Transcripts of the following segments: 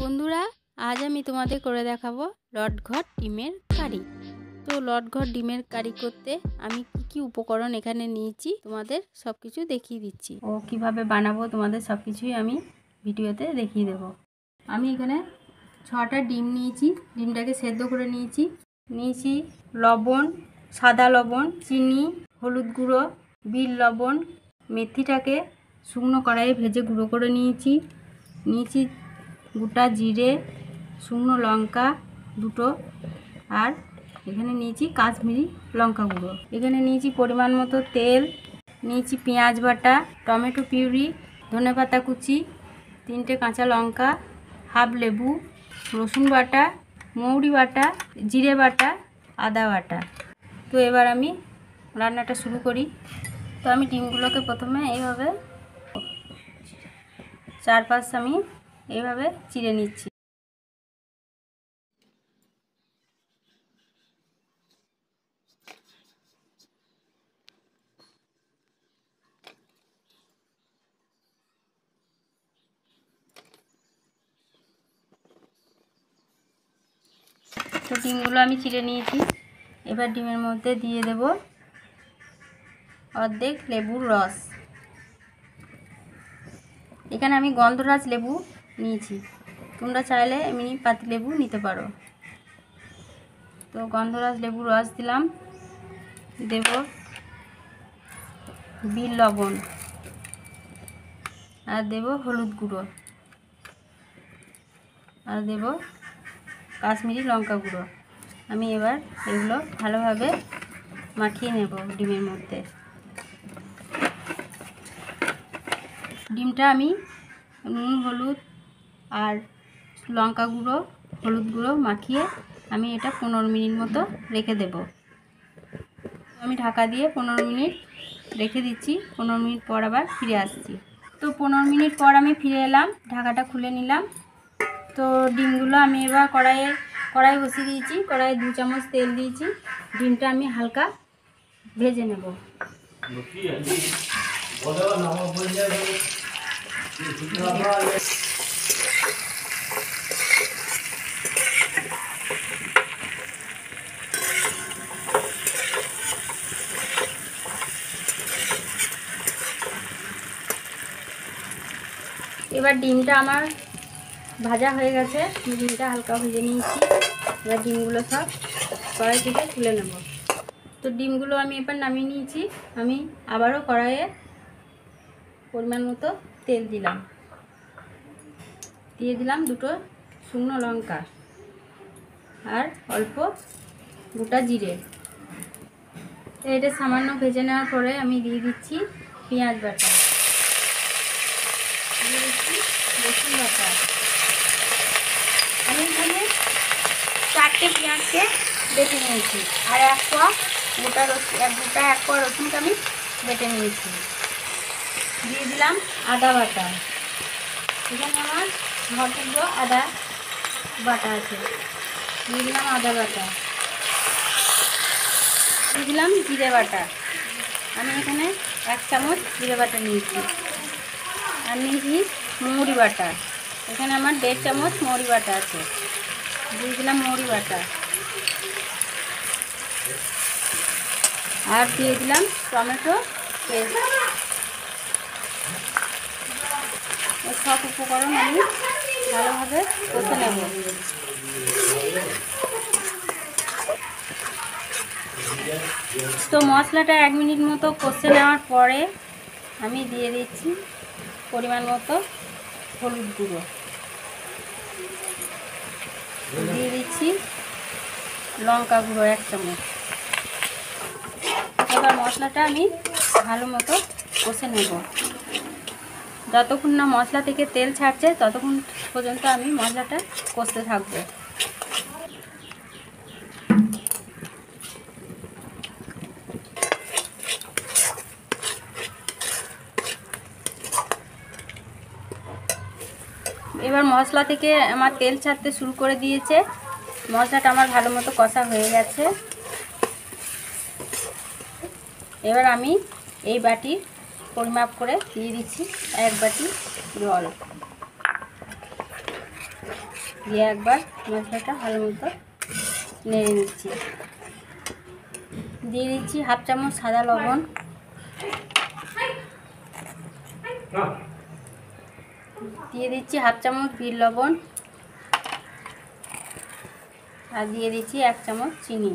বন্ধুরা, আজ আমি তোমাদের করে দেখাবো লটঘট ডিমের কারি। তো লটঘট ডিমের কারি করতে আমি কি উপকরণ এখানে নিয়েছি তোমাদের সব কিছু দেখিয়ে দিচ্ছি ও কিভাবে বানাবো তোমাদের সব কিছুই আমি ভিডিওতে দেখিয়ে দেব। আমি এখানে 6টা ডিম নিয়েছি, ডিমটাকে সেদ্ধ করে নিয়েছি লবণ, সাদা লবণ, চিনি, হলুদ গুঁড়ো, বিট লবণ, মেথিটাকে শুকনো কড়াইয়ে ভেজে গুঁড়ো করে নিয়েছি গোটা জিরে, শুকনো লঙ্কা দুটো, আর এখানে নিয়েছি কাশ্মীরি লঙ্কা গুঁড়ো। এখানে নিয়েছি পরিমাণ মতো তেল, নিয়েছি পেঁয়াজ বাটা, টমেটো পিউরি, ধনেপাতা কুচি, 3টে কাঁচা লঙ্কা, হাফ লেবু, রসুন বাটা, মৌরি বাটা, জিরে বাটা, আদা বাটা। তো এবার আমি রান্নাটা শুরু করি। তো আমি ডিমগুলোকে প্রথমে এইভাবে 4-5 আমি এইভাবে চিড়ে নিচ্ছি। তো ডিমগুলো আমি চিড়ে নিয়েছি। এবার ডিমের মধ্যে দিয়ে দেব অর্ধেক লেবুর রস। এখানে আমি গন্ধরাজ লেবু নিয়েছি, তোমরা চাইলে এমনি পাতি লেবু নিতে পারো। তো গন্ধরাজ লেবুর রস দিলাম, দেব বিট লবণ, আর দেব হলুদ গুঁড়ো, আর দেব কাশ্মীরি লঙ্কা গুঁড়ো। আমি এবার এগুলো ভালোভাবে মাখিয়ে নেব ডিমের মধ্যে। ডিমটা আমি নুন, হলুদ আর লঙ্কা গুঁড়ো, হলুদ গুঁড়ো মাখিয়ে আমি এটা 15 মিনিট মতো রেখে দেব। আমি ঢাকা দিয়ে 15 মিনিট রেখে দিচ্ছি। 15 মিনিট পর আবার ফিরে আসছি। তো 15 মিনিট পর আমি ফিরে এলাম, ঢাকাটা খুলে নিলাম। তো ডিমগুলো আমি এবার কড়াই বসিয়ে দিয়েছি, কড়াইয়ে 2 চামচ তেল দিয়েছি। ডিমটা আমি হালকা ভেজে নেব। এবার ডিমটা আমার ভাজা হয়ে গেছে, ডিমটা হালকা ভেজে নিয়েছি। এবার ডিমগুলো সব কড়াই থেকে তুলে নেব। তো ডিমগুলো আমি এবার নামিয়ে নিয়েছি। আমি আবারও কড়াইয়ে পরিমাণ মতো তেল দিলাম, দিয়ে দিলাম 2টো শুকনো লঙ্কা আর অল্প গোটা জিরে। এটা সামান্য ভেজে নেওয়ার পরে আমি দিয়ে দিচ্ছি পেঁয়াজ বাটা, দিয়ে দিচ্ছি রসুন বাটা। আমি এখানে 4টে পেঁয়াজকে বেটে নিয়েছি, আর 1 কোয়া গোটা রসুনকে আমি বেটে নিয়েছি। দিয়ে দিলাম আদা বাটা, এখানে আমার ঘরটুকরো আদা বাটা আছে। দিয়ে দিলাম আদা বাটা, দিয়ে দিলাম জিরে বাটা। আমি এখানে 1 চামচ জিরে বাটা নিয়েছি। আর নিয়েছি মৌরি বাটা, এখানে আমার 1.5 চামচ মৌরি বাটা আছে। দিয়ে দিলাম মৌরি বাটা, আর দিয়ে দিলাম টমেটো পেস্ট। সব উপকরণ আমি ভালোভাবে কষে নেব। তো মশলাটা 1 মিনিট মতো কষে নেওয়ার পরে আমি দিয়ে দিচ্ছি পরিমাণ মতো হলুদ গুঁড়ো, দিয়ে দিচ্ছি লঙ্কা গুঁড়ো 1 চামচ। এবার মশলাটা আমি ভালো মতো কষে নেব। যতক্ষণ না মশলা থেকে তেল ছাড়ছে ততক্ষণ পর্যন্ত আমি মশলাটা কষতে থাকবো। এবার মশলা থেকে আমার তেল ছাড়তে শুরু করে দিয়েছে, মশলাটা আমার ভালো মতো কষা হয়ে গেছে। এবার আমি এই বাটি পরিমাপ করে দিয়ে দিচ্ছি 1 বাটি জল। দিয়ে একবার মশলাটা ভালো মতো নেড়ে নিচ্ছি। দিয়ে দিচ্ছি হাফ চামচ সাদা লবণ, দিয়ে দিচ্ছি হাফ চামচ বিট লবণ, আর দিয়ে দিচ্ছি 1 চামচ চিনি।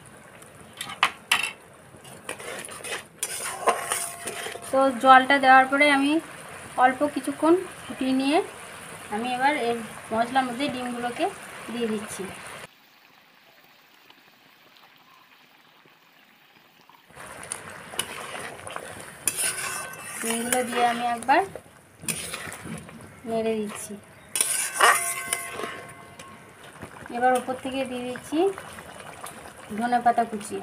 তো জলটা দেওয়ার পরে আমি অল্প কিছুক্ষণ ফুটিয়ে নিয়ে আমি এবার এর মশলার মধ্যে ডিমগুলোকে দিয়ে দিচ্ছি। ডিমগুলো দিয়ে আমি একবার নেড়ে দিচ্ছি। এবার উপর থেকে দিয়ে দিচ্ছি ধনেপাতা কুচি।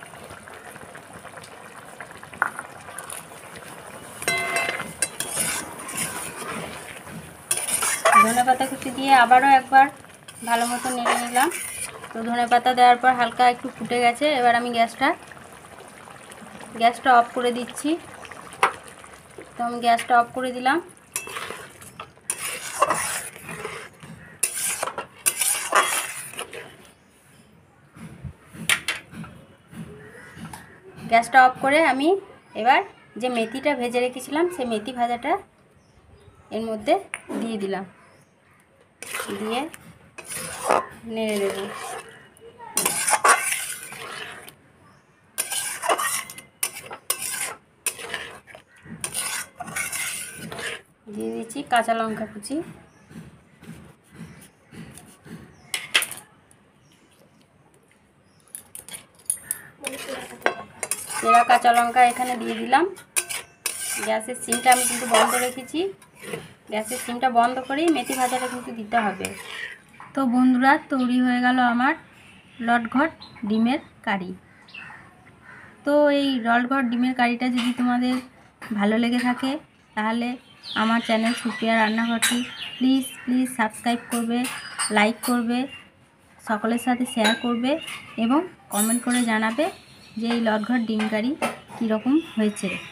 ধনেপাতা কুচি দিয়ে আবারও একবার ভালো মতো নেড়ে নিলাম। তো ধনেপাতা দেওয়ার পর হালকা একটু ফুটে গেছে। এবার আমি গ্যাসটা অফ করে দিচ্ছি। তো আমি গ্যাসটা অফ করে দিলাম। গ্যাসটা অফ করে আমি এবার যে মেথিটা ভেজে রেখেছিলাম সেই মেথি ভাজাটা এর মধ্যে দিয়ে দিলাম, দিয়ে নেড়ে দেব। দিয়ে দিচ্ছি কাঁচা লঙ্কা কুচি, চেরা কাঁচা লঙ্কা এখানে দিয়ে দিলাম। গ্যাসের সিমটা আমি কিন্তু বন্ধ রেখেছি। গ্যাসের সিমটা বন্ধ করেই মেথি ভাজাটা কিন্তু দিতে হবে। তো বন্ধুরা, তৈরি হয়ে গেল আমার লটঘট ডিমের কারি। তো এই লটঘট ডিমের কারিটা যদি তোমাদের ভালো লেগে থাকে তাহলে আমার চ্যানেল সুপ্রিয়া রান্নাঘরটি প্লিজ সাবস্ক্রাইব করবে, লাইক করবে, সকলের সাথে শেয়ার করবে এবং কমেন্ট করে জানাবে যে এই লটঘট ডিম কারি কীরকম হয়েছে।